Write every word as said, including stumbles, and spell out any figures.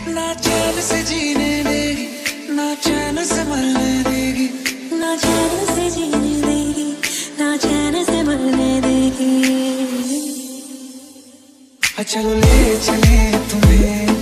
ना चैन से जीने देगी, ना चैन से मरने देगी, ना चैन से जीने देगी, ना चैन से मरने देगी। चलो ले चले तुम्हें